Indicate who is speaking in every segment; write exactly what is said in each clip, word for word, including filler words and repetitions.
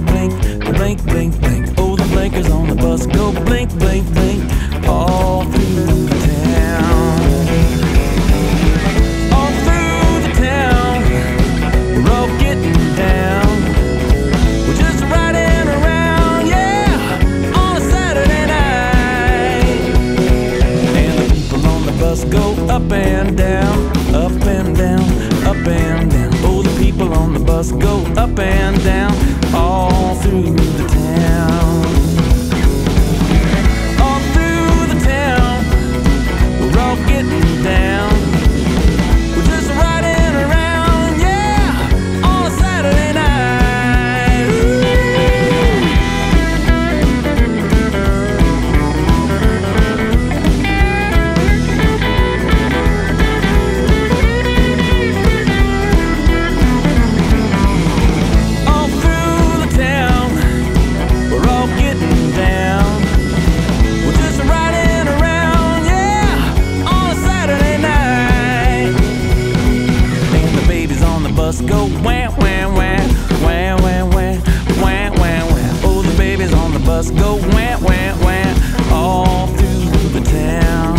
Speaker 1: blink, blink, blink, blink. Oh, the blinkers on the bus go blink, blink, blink, all through the town. All through the town, we're all getting down. We're just riding around, yeah, on a Saturday night. And the people on the bus go up and down, up and down, up and down. Oh, the people on the bus go up and down, all through the town. All through the town, we're all getting down. We're just riding around, yeah, on a Saturday night. All through the town, we're all getting down. We're just riding around, yeah, on a Saturday night. And the babies on the bus go wham, wham, wham, wham, wham, wham, wham, wham, wham. Oh, the babies on the bus go wham, wham, wham, all through the town.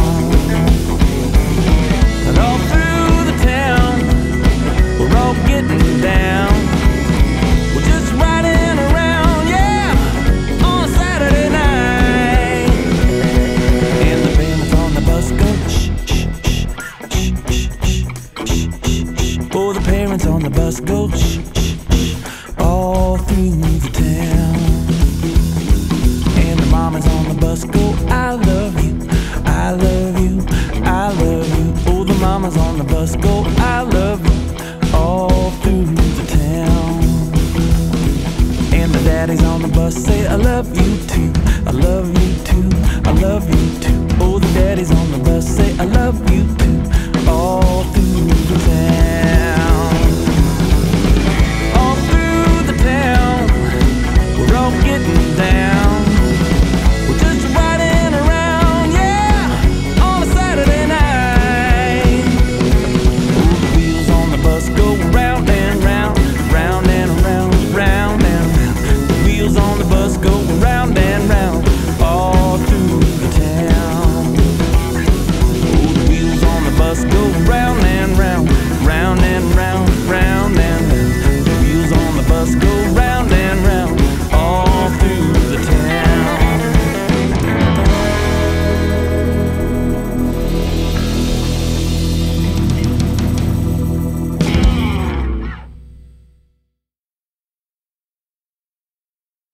Speaker 1: And all through the town, we're all getting down. We're just riding around, yeah, on a Saturday night. And the parents on the bus go shh, shh, shh, shh, shh, shh, shh, shh. Oh, the parents on the bus go shh, shh, shh, all through the town. And the mamas on the bus go, I love you, I love you, I love you. Oh, the mamas on the bus go, I love you, all through the town. And the daddies on the bus say, I love you too, I love you too, I love you too. Oh, the daddies on the bus say, I love you too, all through the town. All through the town, we're all getting down.